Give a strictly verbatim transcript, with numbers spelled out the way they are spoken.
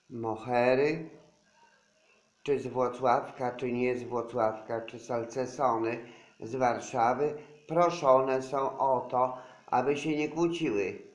mohery, czy z Włocławka, czy nie z Włocławka, czy salcesony z Warszawy, proszone są o to, aby się nie kłóciły.